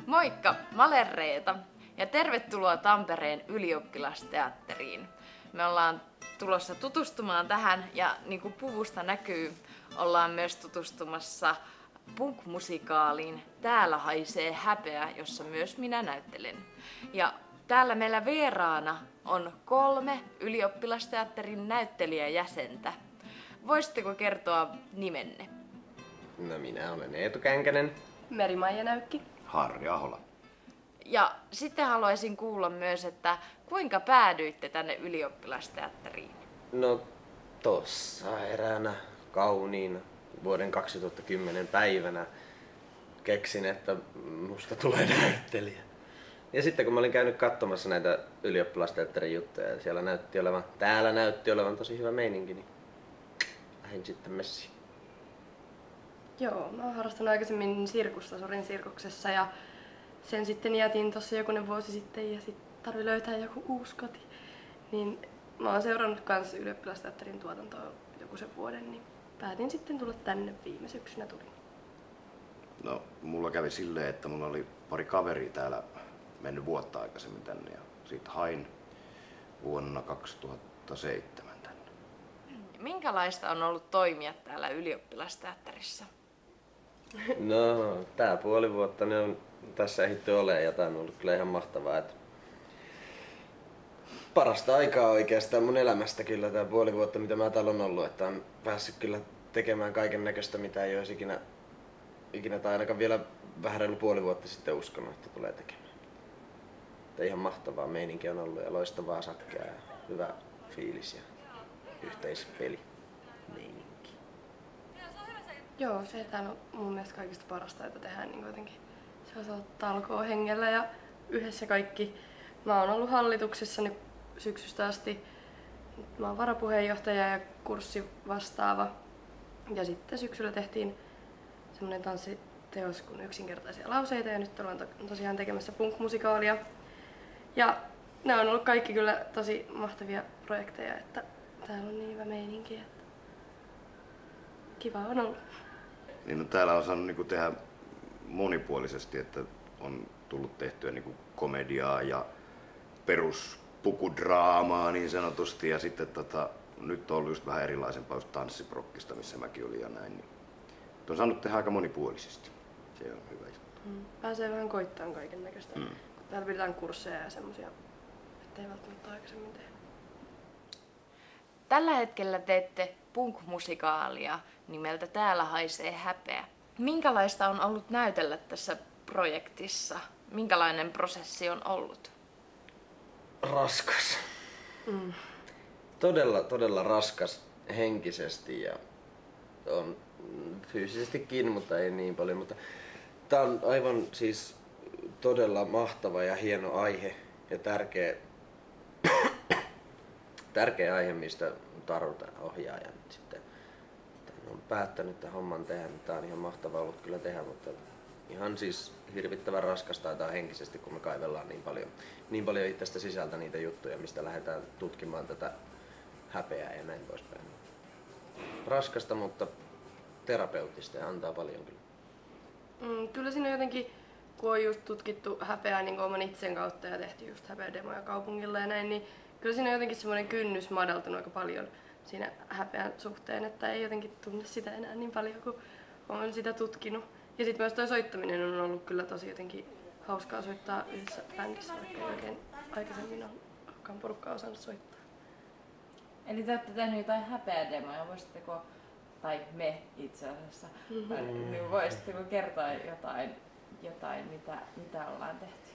Moikka, mä olen Reeta ja tervetuloa Tampereen ylioppilasteatteriin. Me ollaan tulossa tutustumaan tähän ja niin kuin puvusta näkyy, ollaan myös tutustumassa punk-musikaaliin Täällä haisee häpeä, jossa myös minä näyttelen. Ja täällä meillä vieraana on 3 ylioppilasteatterin näyttelijäjäsentä. Voisitteko kertoa nimenne? No minä olen Eetu Känkänen. Meri-Maija Näykki. Harri Ahola. Ja sitten haluaisin kuulla myös, että kuinka päädyitte tänne ylioppilasteatteriin? No tossa eräänä kauniina vuoden 2010 päivänä keksin, että musta tulee näyttelijä. Ja sitten kun mä olin käynyt katsomassa näitä ylioppilasteatterin juttuja ja täällä näytti olevan tosi hyvä meininki, niin lähdin sitten messiin. Joo, mä oon harrastanut aikaisemmin sirkusta Sorin sirkuksessa ja sen sitten jätin tossa jokunen vuosi sitten ja sitten tarvi löytää joku uusi koti. Niin mä oon seurannut kans ylioppilasteatterin tuotantoa joku sen vuoden, niin päätin sitten tulla tänne viime syksynä tulin. No, mulla kävi silleen, että mulla oli pari kaveria täällä mennyt vuotta aikaisemmin tänne ja siitä hain vuonna 2007 tänne. Minkälaista on ollut toimia täällä ylioppilasteatterissa? No, tää puoli vuotta ne on tässä ehditty olemaan ja tää on ollut kyllä ihan mahtavaa. Että parasta aikaa oikeastaan mun elämästä kyllä tää puoli vuotta, mitä mä täällä on ollut. Että on päässyt kyllä tekemään kaiken näköistä, mitä ei olisi ikinä tai ainakaan vielä vähän reilu puoli vuotta sitten uskonut, että tulee tekemään. Että ihan mahtavaa meininki on ollut ja loistavaa sakkia ja hyvä fiilis ja yhteispeli meininki. Joo, se täällä on mun mielestä kaikista parasta, että tehdään niin jotenkin sellaisella talkoo hengellä ja yhdessä kaikki. Mä oon ollut hallituksessa nyt syksystä asti. Mä oon varapuheenjohtaja ja kurssivastaava. Ja sitten syksyllä tehtiin semmonen tanssiteos kuin Yksinkertaisia lauseita ja nyt ollaan tosiaan tekemässä punk-musikaalia. Ja ne on ollut kaikki kyllä tosi mahtavia projekteja, että täällä on niin hyvä meininki, että kiva on ollut. Niin no, täällä on saanut niinku tehdä monipuolisesti, että on tullut tehtyä niinku komediaa ja peruspukudraamaa niin sanotusti ja sitten nyt on ollut just vähän erilaisempaa just tanssiprokkista, missä mäkin olin ja näin. Niin on saanut tehdä aika monipuolisesti. Se on hyvä juttu. Pääsee vähän koittamaan kaiken näköistä. Täällä pidetään kursseja ja semmosia, ettei välttämättä aikaisemmin tehdä. Tällä hetkellä teette punk-musikaalia nimeltä Täällä haisee häpeä. Minkälaista on ollut näytellä tässä projektissa? Minkälainen prosessi on ollut? Raskas. Todella raskas henkisesti ja on fyysisestikin, mutta ei niin paljon. Mutta tää on aivan siis todella mahtava ja hieno aihe ja tärkeä aihe, mistä tarvitaan ohjaaja nyt sitten. On päättänyt tämän homman tehdä, niin tää on ihan mahtava ollut kyllä tehdä, mutta ihan siis hirvittävän raskasta tää henkisesti, kun me kaivellaan niin paljon itsestä sisältä niitä juttuja, mistä lähdetään tutkimaan tätä häpeää ja näin poispäin. Raskasta, mutta terapeuttista ja antaa paljon kyllä. Kyllä siinä jotenkin, kun on just tutkittu häpeää niin oman itsen kautta ja tehty just häpeädemoja kaupungilla ja näin, niin kyllä siinä on jotenkin semmoinen kynnys madaltunut aika paljon siinä häpeän suhteen, että ei jotenkin tunne sitä enää niin paljon, kun on sitä tutkinut. Ja sitten myös toi soittaminen on ollut kyllä tosi jotenkin hauskaa soittaa yhdessä bändissä, vaikka ei oikein aikaisemmin olekaan porukkaa osannut soittaa. Eli te olette tehneet jotain häpeädemoja, voisitteko, tai me itse asiassa, niin voisitteko kertoa jotain mitä ollaan tehty?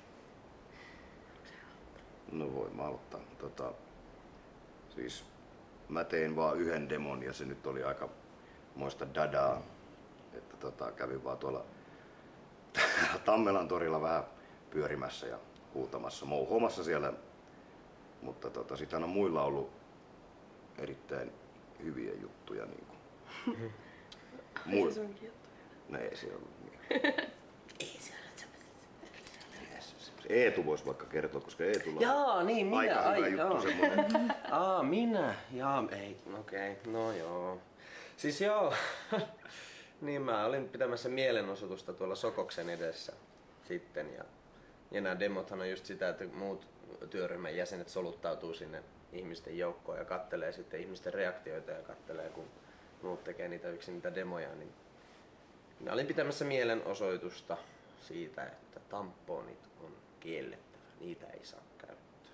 No voin mä aloittaa. Siis mä tein vaan yhden demon ja se nyt oli aika moista dadaa. Että kävin vaan tuolla Tammelan torilla vähän pyörimässä ja huutamassa, mouhomassa siellä. Mutta sitähän on muilla ollut erittäin hyviä juttuja. Niin kuin. Ai se sunkin juttuja? No ei se ollut niin. Eetu voisi vaikka kertoa, koska Eetulla Jaa, niin minä. aika hyvä juttu semmonen. Minä? Jaa, ei, okei, no joo. Siis joo, niin mä olin pitämässä mielenosoitusta tuolla Sokoksen edessä. sitten. Ja nämä demothan on just sitä, että muut työryhmän jäsenet soluttautuu sinne ihmisten joukkoon ja kattelee sitten ihmisten reaktioita ja kattelee, kun muut tekee niitä demoja. Niin minä olin pitämässä mielenosoitusta siitä, että tamponit on kiellettävä, niitä ei saa käyttää.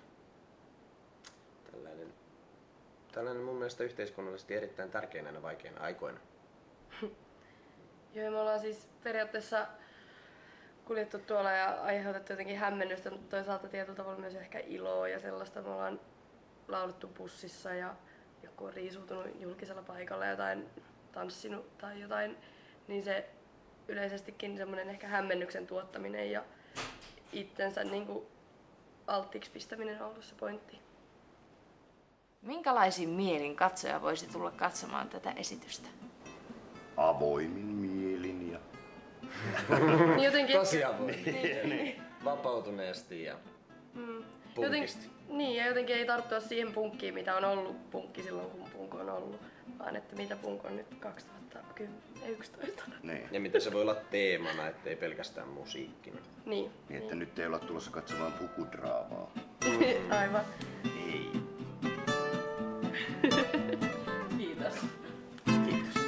Tällainen mun mielestä yhteiskunnallisesti erittäin tärkeä näinä vaikeina aikoina. Joo, me ollaan siis periaatteessa kuljettu tuolla ja aiheutettu jotenkin hämmennystä, mutta toisaalta tietyllä tavalla myös ehkä iloa ja sellaista. Me ollaan laulettu bussissa ja joku on riisuutunut julkisella paikalla jotain tanssinut tai jotain, niin se yleisestikin semmoinen ehkä hämmennyksen tuottaminen ja itsensä niin kuin alttiiksi pistäminen on ollut se pointti. Minkälaisin mielin katsoja voisi tulla katsomaan tätä esitystä? Avoimin mielin ja... Niin jotenkin... Tosi avoin. Niin. Vapautuneesti ja punkisti. Niin, ja jotenkin ei tarttua siihen punkkiin, mitä on ollut punkki silloin, kun punk on ollut, vaan että mitä punk on nyt 2011. Niin. Ja mitä se voi olla teemana, ettei pelkästään musiikkina. Niin. Niin, että nyt ei olla tulossa katsomaan pukudraamaa. Aivan. Ei. Kiitos. Kiitos.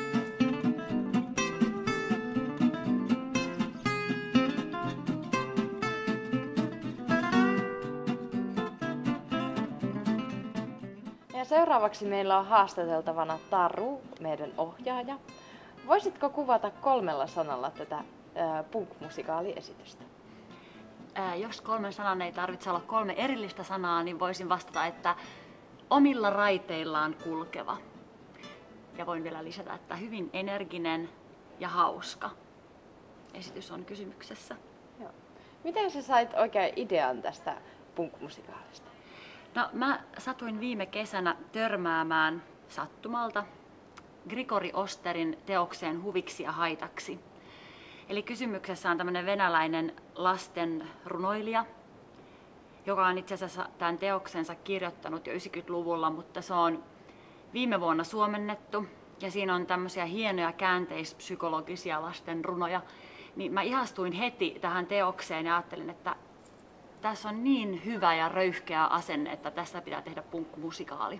Ja seuraavaksi meillä on haastateltavana Taru, meidän ohjaaja. Voisitko kuvata 3 sanalla tätä punk-musikaaliesitystä? Jos 3 sanan ei tarvitse olla 3 erillistä sanaa, niin voisin vastata, että omilla raiteillaan kulkeva. Ja voin vielä lisätä, että hyvin energinen ja hauska esitys on kysymyksessä. Joo. Miten sä sait oikein idean tästä punk-musikaalista? No, mä satuin viime kesänä törmäämään sattumalta Grigori Osterin teokseen Huviksi ja haitaksi. Eli kysymyksessä on tämmöinen venäläinen lasten runoilija, joka on itse asiassa tämän teoksensa kirjoittanut jo 90-luvulla, mutta se on viime vuonna suomennettu. Ja siinä on tämmöisiä hienoja käänteispsykologisia lasten runoja. Niin mä ihastuin heti tähän teokseen ja ajattelin, että tässä on niin hyvä ja röyhkeä asenne, että tästä pitää tehdä punkmusikaali.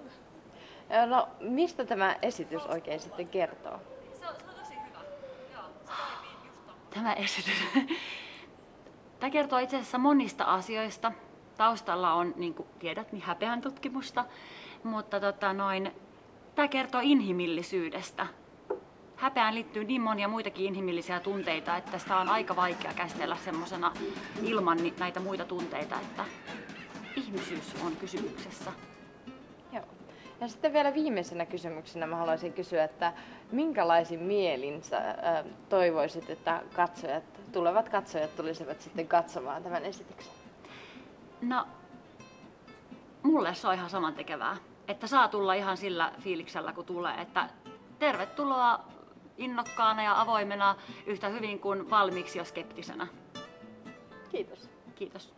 No, mistä tämä esitys oikein sitten kertoo? Se on tosi hyvä. Joo, se toimii just tämä esitys. Tämä kertoo itse asiassa monista asioista. Taustalla on, niin kuin tiedät, niin häpeän tutkimusta, mutta tämä kertoo inhimillisyydestä. Häpeään liittyy niin monia muitakin inhimillisiä tunteita, että sitä on aika vaikea käsitellä semmoisena ilman näitä muita tunteita, että ihmisyys on kysymyksessä. Joo. Ja sitten vielä viimeisenä kysymyksenä mä haluaisin kysyä, että minkälaisin mielin sä toivoisit, että tulevat katsojat tulisivat sitten katsomaan tämän esityksen? No, mulle se on ihan samantekevää, että saa tulla ihan sillä fiiliksellä kun tulee, että tervetuloa innokkaana ja avoimena yhtä hyvin kuin valmiiksi jo skeptisenä. Kiitos. Kiitos.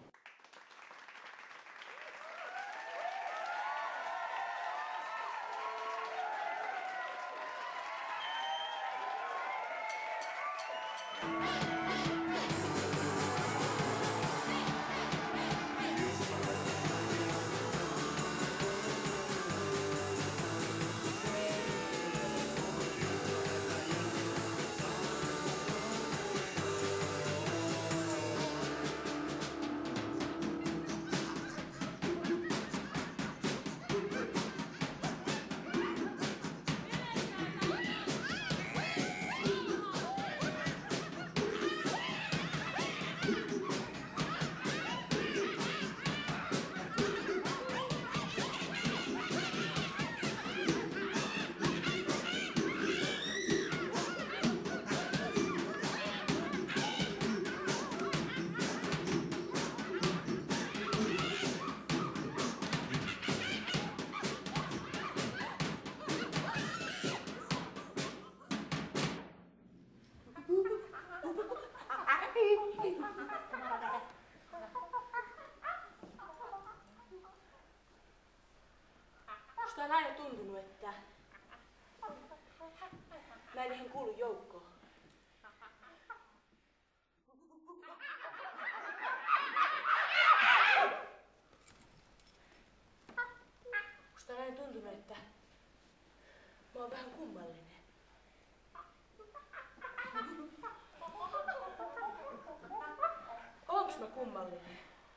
Musta on aina tuntunut, että mä en ihan kuulu joukkoon. mallinen.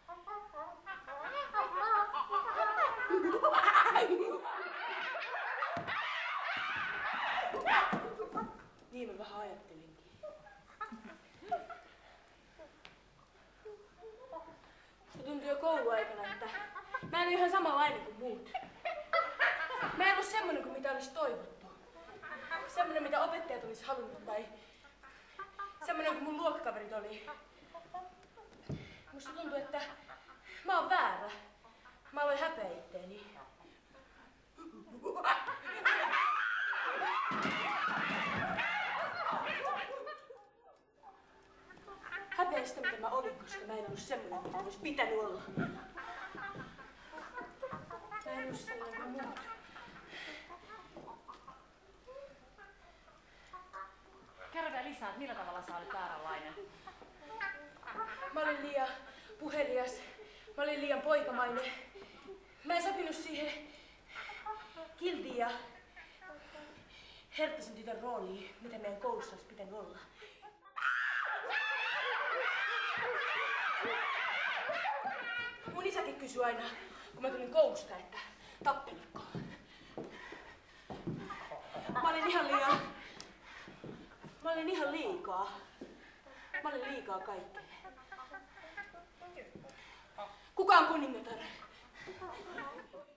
Niin mä vähän ajattelinkin. Musta tuntui jo kouluaikana, että mä en ole ihan samanlainen kuin muut. Mä en ole semmonen kuin mitä olisi toivottu. Semmonen mitä opettajat olisi halunnut tai semmonen kuin mun luokkakaverit oli. Musta tuntuu, että mä oon väärä. Mä aloin häpeä itteeni. Häpeä sitä, mitä mä olin, koska mä en ollut semmoinen, mitä olisi pitänyt olla. Mä en ollut sellainen kuin muut. Kerro vielä lisää, että millä tavalla sä olit vääränlainen? Mä olin liian puhelias. Mä olin liian poikamainen. Mä en sopinut siihen kiltiin ja herttaisen tytön rooliin, mitä meidän koulussa olisi pitänyt olla. Mun isäkin kysyi aina, kun mä tulin koulusta, että tappelitko? Mä olin ihan liikaa. Mä olin liikaa kaikkea. Kuka on kuningatar?